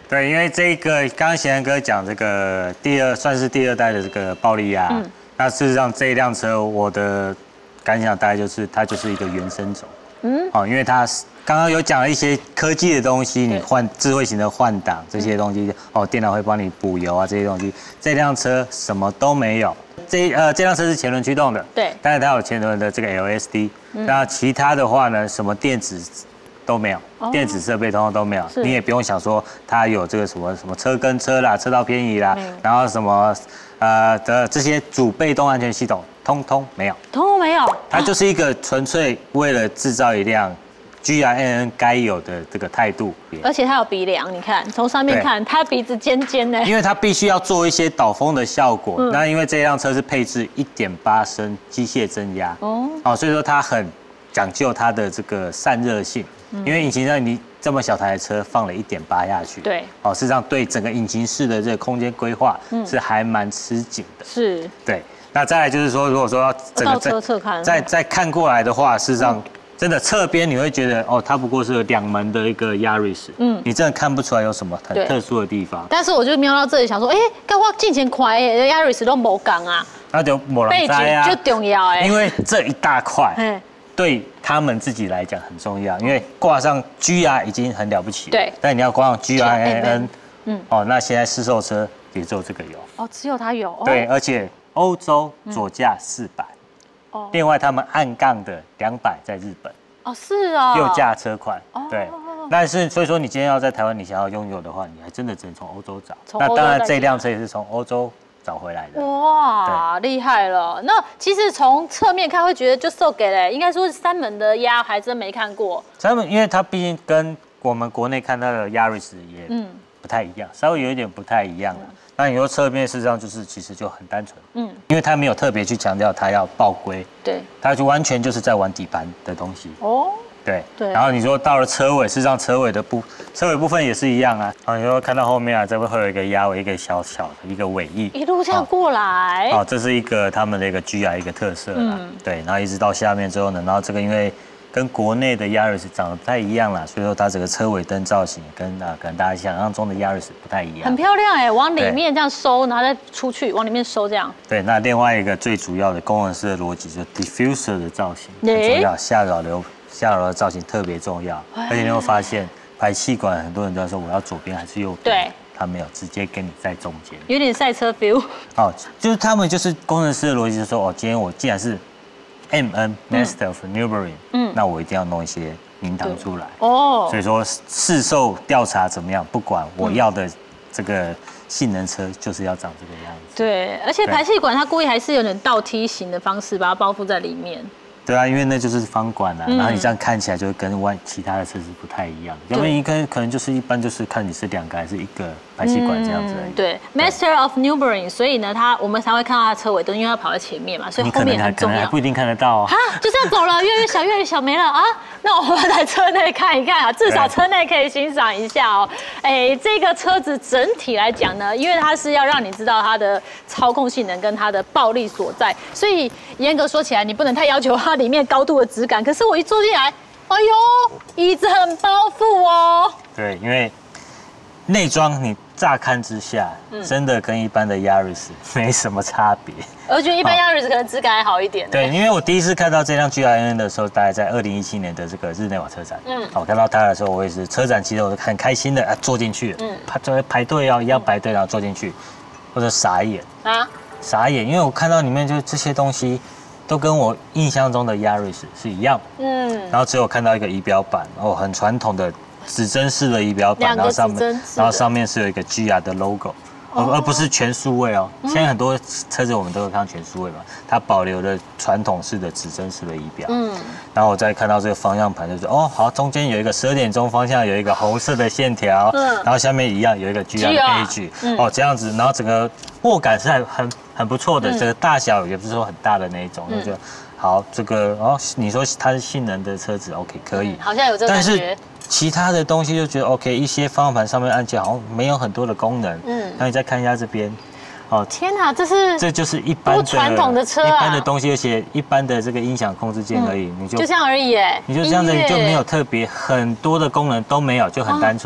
对，因为这个刚刚贤仁哥讲这个算是第二代的这个暴力鸭，那事实上这一辆车我的感想大概就是它就是一个原生种，因为它刚刚有讲了一些科技的东西，你换智慧型的换挡这些东西，电脑会帮你补油啊这些东西，这辆车什么都没有。这辆车是前轮驱动的， 对， 但是它有前轮的这个 LSD，那其他的话呢，什么电子都没有，电子设备通通都没有，你也不用想说它有这个什么车跟车啦、车道偏移啦，然后什么的这些主被动安全系统，通通没有， 通通没有， 它就是一个纯粹为了制造一辆 GRNN 该有的这个态度， 而且它有鼻梁，你看从上面看，它鼻子尖尖的， 因为它必须要做一些导风的效果。那因为这辆车是配置1.8升机械增压，所以说它很讲究它的这个散热性。因为引擎上你这么小台的车放了1.8下去， 对， 事实上对整个引擎室的这个空间规划是还蛮吃紧的。 是， 对。那再来就是说，如果说要整个再看过来的话，事实上。真的侧边你会觉得它不过是2门的一个 Yaris，你真的看不出来有什么很特殊的地方。 但是我就瞄到这里想说，干我进前快，Yaris 都没讲啊， 那就没人知啊， 就重要哎， 因为这一大块对他们自己来讲很重要，因为挂上 GR 已经很了不起了，对，但你要挂上 GRNN，那现在市售车也只有这个有， 只有它有， 对，而且欧洲左驾400。另外，他们暗杠的200在日本， 是啊， 右驾车款，对，但是所以说你今天要在台湾你想要拥有的话，你还真的只能从欧洲找。那当然，这辆车也是从欧洲找回来的。 哇，厉害了！那其实从侧面看会觉得就售给了，应该说3门的鸭还真没看过。 3门，因为它毕竟跟我们国内看到的 Yaris 也不太一样，稍微有一点不太一样了。那你说侧面事实上就是其实就很单纯，因为他没有特别去强调他要爆龟，对，他就完全就是在玩底盘的东西，对。然后你说到了车尾，事实上车尾部分也是一样啊，你说看到后面啊，这边会有一个鸭尾，一个小小的一个尾翼， 一路这样过来， 这是一个他们的一个 GR 一个特色啦，对，然后一直到下面之后呢，然后这个因为。跟国内的 Yaris 长得不太一样啦，所以说它整个车尾灯造型跟可能大家想象中的 Yaris 不太一样。很漂亮往里面这样收，然后再出去，往里面收这样。 对，那另外一个最主要的工程师的逻辑就是 diffuser 的造型很重要，下扰流的造型特别重要，而且你会发现排气管很多人都在说我要左边还是右边，对，他没有直接跟你在中间， 有点赛车 feel。 就是他们就是工程师的逻辑就是说今天我既然是MN Master of Nürburgring，那我一定要弄一些名堂出来。所以说市售调查怎么样，不管我要的这个性能车就是要长这个样子。 对，而且排气管它故意还是有点倒梯形的方式把它包覆在里面。 对啊，因为那就是方管啊，然后你这样看起来就跟其他的车子不太一样。要不然可能就是一般就是看你是2个还是1个排气管这样子而已。 对 ，Master of Nürburgring， 所以呢，我们才会看到它车尾灯，因为它跑在前面嘛，所以后面很重要。 可能还不一定看得到就这样走了，越来越小，越来越小，没了啊。那我们在车内看一看啊，至少车内可以欣赏一下哦。这个车子整体来讲呢，因为它是要让你知道它的操控性能跟它的暴力所在，所以严格说起来，你不能太要求它里面高度的质感。可是我一坐进来，哎呦，椅子很包覆哦。 对，因为内装你乍看之下，真的跟一般的 Yaris 没什么差别。 我觉得一般 Yaris 可能质感还好一点。 对，因为我第一次看到这辆 GRNN 的时候，大概在2017年的这个日内瓦车展。我看到它的时候，我也是车展，其实我是很开心的坐进去了。排队一样排队，然后坐进去，或者傻眼，傻眼，因为我看到里面就这些东西。都跟我印象中的 Yaris 是一样，然后只有看到一个仪表板，很传统的指针式的仪表板，然后上面是有一个 GR 的 logo，而不是全数位哦。现在很多车子我们都有看到全数位嘛，它保留了传统式的指针式的仪表。然后我再看到这个方向盘，就是好，中间有一个12点钟方向有一个红色的线条，然后下面一样有一个 GR 的 page，这样子，然后整个握感是很不错的，这个大小也不是说很大的那一种，就觉得好，这个你说它是性能的车子 ，OK 可以， 好像有这个感觉。但是其他的东西就觉得 OK， 一些方向盘上面按键好像没有很多的功能。然后你再看一下这边， 天哪，这就是一般的传统的车啊， 一般的东西，而且一般的这个音响控制键而已，你就这样而已， 你就这样子，你就没有特别很多的功能都没有，就很单纯。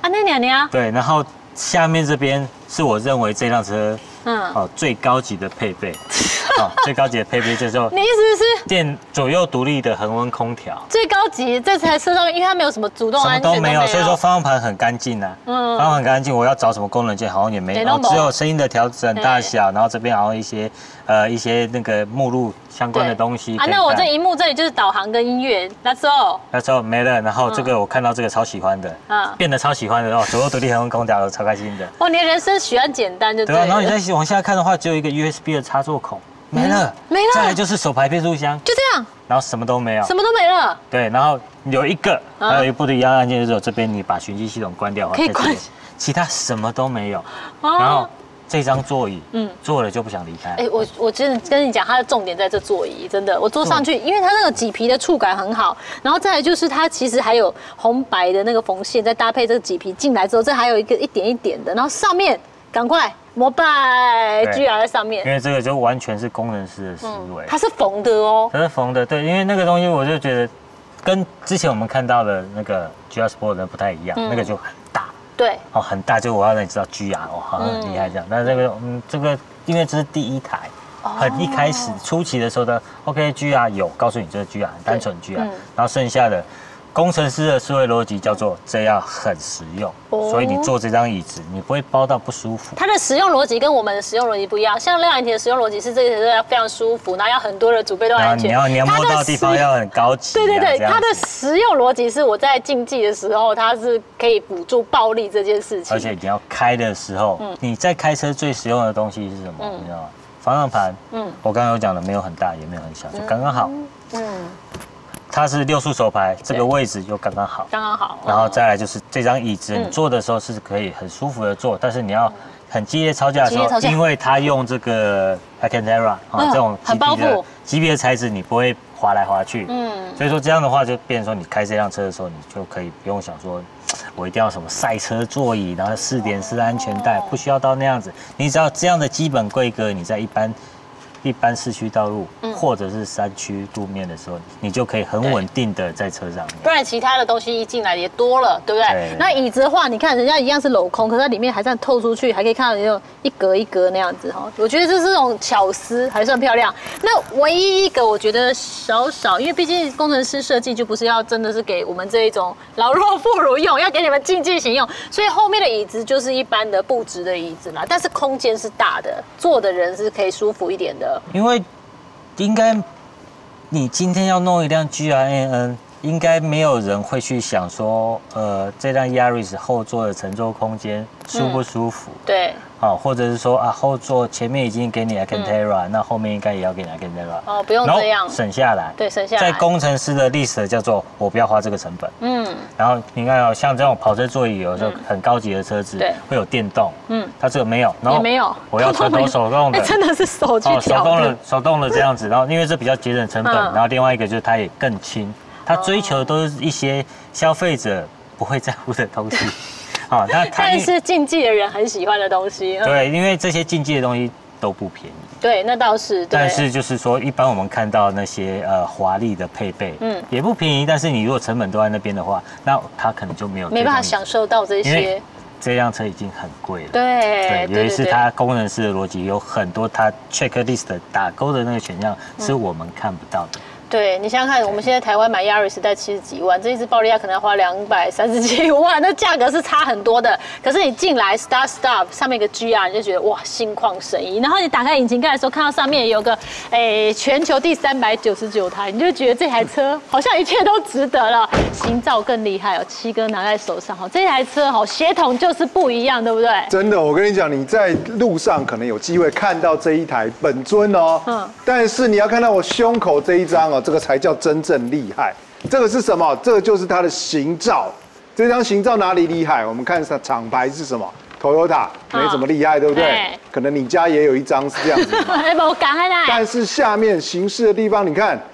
啊，那两年啊。 对，然后下面这边是我认为这辆车，最高级的配备。最高级的配备就是说， 你意思是电左右独立的恒温空调。 最高级这台车上面，因为它没有什么主动安全， 什么都没有，所以说方向盘很干净啊。方向盘很干净，我要找什么功能键好像也没有，只有声音的调整大小，然后这边好像一些那个目录相关的东西。 那我这荧幕这里就是导航跟音乐 ，That's all。 That's all 没了，然后这个我看到这个超喜欢的，变得超喜欢的哦，左右独立恒温空调，超开心的。 哇，你的人生喜欢简单就对了。 对啊，然后你再往下看的话，只有一个 USB 的插座孔。没了，再来就是手排变速箱， 就这样， 然后什么都没有， 什么都没了。 对，然后有一个，还有一部的一样按键，就是这边你把循迹系统关掉， 可以关， 其他什么都没有。然后这张座椅，坐了就不想离开。 哎，我真的跟你讲，它的重点在这座椅，真的，我坐上去，因为它那个麂皮的触感很好，然后再来就是它其实还有红白的那个缝线，再搭配这个麂皮进来之后，这还有一点一点的，然后上面赶快。摩拜 GR 在上面， 因为这个就完全是工程师的思维， 它是缝的哦， 它是缝的，对，因为那个东西我就觉得跟之前我们看到的那个 GR Sport 的不太一样，那个就很大， 对， 哦，很大，就我要让你知道 GR 哦，好像很厉害这样，但这个因为这是第一台，很一开始初期的时候的 OK GR 有告诉你这是 GR 很单纯 GR，然后剩下的。工程师的思维逻辑叫做这样很实用，所以你坐这张椅子，你不会包到不舒服。 它的使用逻辑跟我们的使用逻辑不一样，像廖妍婷的使用逻辑是这个车要非常舒服，然后要很多的主被动安全， 你要摸到的地方要很高级。 对，它的实用逻辑是我在竞技的时候，它是可以辅助暴力这件事情。 而且你要开的时候，你在开车最实用的东西是什么？你知道吗？方向盘，我刚刚有讲的，没有很大，也没有很小，就刚刚好。它是6速手排，这个位置就刚刚好， 刚刚好。 然后再来就是这张椅子，你坐的时候是可以很舒服的坐，但是你要很激烈操驾的时候，因为它用这个 Alcantara 这种级别的材质，你不会滑来滑去。所以说这样的话，就变成说你开这辆车的时候，你就可以不用想说，我一定要什么赛车座椅，然后4.4安全带，不需要到那样子。你只要这样的基本规格，你在一般市区道路或者是山区路面的时候，你就可以很稳定的在车上面。 不然其他的东西一进来也多了，对不对？那椅子的话，你看人家一样是镂空，可是它里面还这样透出去，还可以看到那种一格一格那样子哈。我觉得这是种巧思，还算漂亮。那唯一一个我觉得少，因为毕竟工程师设计就不是要真的是给我们这一种老弱妇孺用，要给你们竞技型用，所以后面的椅子就是一般的布质的椅子啦，但是空间是大的，坐的人是可以舒服一点的。 因为应该你今天要弄一辆 GRNN， 应该没有人会去想说，这辆 Yaris 后座的乘坐空间舒不舒服？ 对。 好，或者是说啊，后座前面已经给你 Alcantara，那后面应该也要给你 Alcantara。 哦，不用这样， 省下来。 对，省下来。 在工程师的历史叫做我不要花这个成本。然后你看哦，像这种跑车座椅，有时候很高级的车子会有电动。它这个没有， 也没有。 我要传统手动的。 真的是手去调的。 手动的这样子，然后因为这比较节省成本，然后另外一个就是它也更轻，它追求的都是一些消费者不会在乎的东西。 但是竞技的人很喜欢的东西。 对，因为这些竞技的东西都不便宜。 对，那倒是。 但是就是说，一般我们看到那些华丽的配备，也不便宜。但是你如果成本都在那边的话，那它可能就没办法享受到这些。 这辆车已经很贵了。 对， 尤其是它工程师的逻辑有很多，它 checklist 打勾的那个选项是我们看不到的。 对，你想想看，我们现在台湾买 Yaris 在70几万，这一支暴力亚可能要花230几万，那价格是差很多的。可是你进来 Start上面一个 GR， 你就觉得哇，心旷神怡。然后你打开引擎盖的时候，看到上面有个全球第399台，你就觉得这台车好像一切都值得了。行照更厉害哦，7哥拿在手上哈，这台车哈血统就是不一样，对不对？ 真的，我跟你讲，你在路上可能有机会看到这一台本尊哦，但是你要看到我胸口这一张哦。这个才叫真正厉害。这个是什么？这个就是它的行照。这张行照哪里厉害？我们看它厂牌是什么 ？Toyota 没怎么厉害，对不对？可能你家也有一张是这样子。但是下面行驶的地方，你看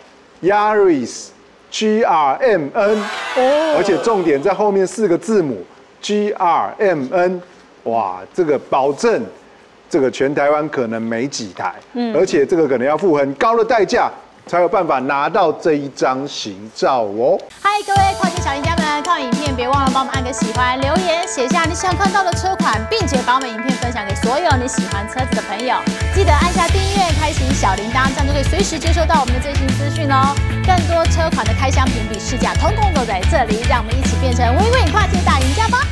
Yaris GRMN， 而且重点在后面4个字母 GRMN， 哇，这个保证这个全台湾可能没几台，而且这个可能要付很高的代价。 才有办法拿到这一张行照哦。 嗨，各位跨境小赢家们，看完影片别忘了帮我们按个喜欢，留言写下你想看到的车款，并且把我们影片分享给所有你喜欢车子的朋友。记得按下订阅，开启小铃铛，这样就可以随时接收到我们的最新资讯哦。更多车款的开箱评比试驾，通通都在这里，让我们一起变成 Win Win 跨境大赢家吧！